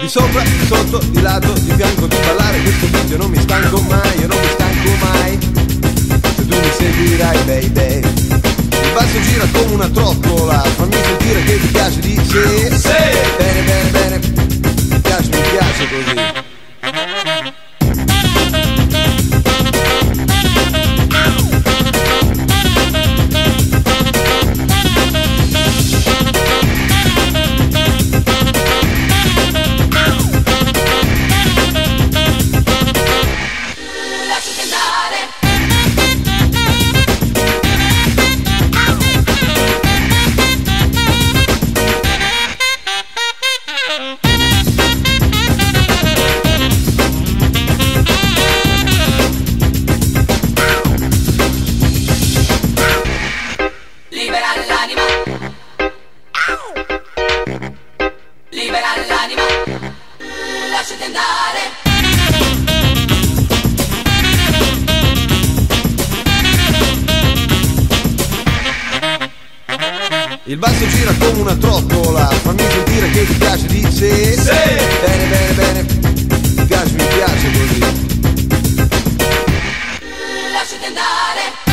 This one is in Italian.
Di sopra, di sotto, di lato, di fianco, di ballare questo beat, io non mi stanco mai, io non mi stanco mai. Se tu mi seguirai, baby. Il basso gira come una trottola, fammi sentire che ti piace, dice sì. Bene, bene, bene, mi piace così. Lasciati andare. Il basso gira come una trottola, fammi sentire che ti piace, dice sì. Bene, bene, bene, mi piace così. Lasciati andare.